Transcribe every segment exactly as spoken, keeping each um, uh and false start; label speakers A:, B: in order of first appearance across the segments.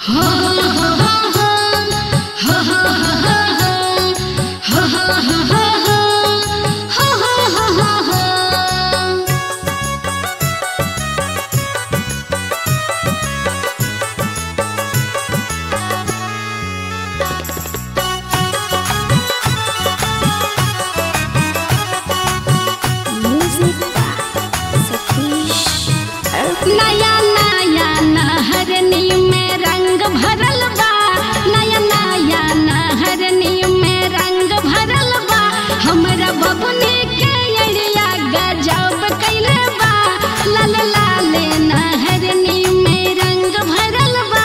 A: नया नया नहरनी में रंग भरल बा, नया नया नहरनी में रंग भरल बा। हमरा बबुनी के अड़िया गजब कैले बा, लाल लाल नहरनी में रंग भरल बा।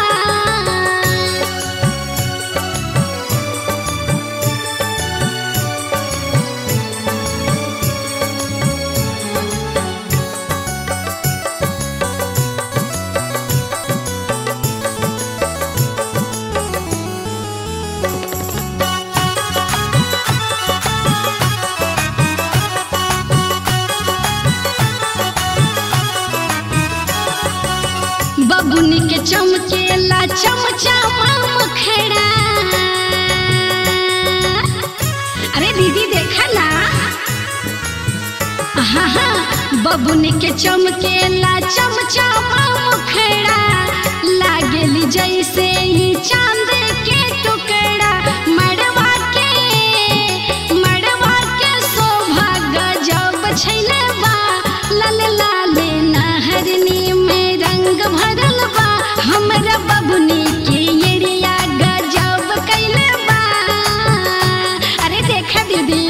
A: बबुनी के चमकेला चमचा मुखड़ा। अरे दीदी देखा ना, हाँ हाँ बबुनी के चमकेला चमचा मुखड़ा, लागेली जैसे ही चांद के टुकड़ा। मड़वा के मड़वा के शोभा गजब छैले बा, लाल लाल नहरनी में रंग भरल बा। हमरा बबुनी के एड़िया गजब कैले बा। अरे देखा दीदी,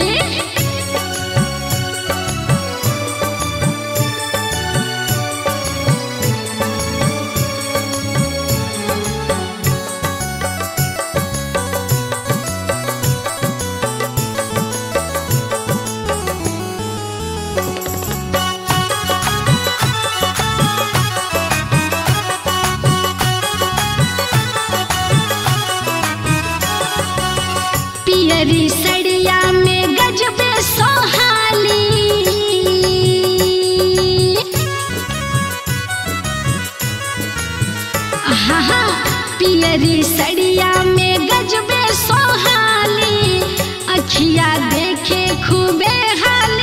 A: पियरी सड़िया में गजबे सोहाली। हाँ हाँ पियरी सड़िया में गजबे सोहाली, अखिया देखे खूबे हाल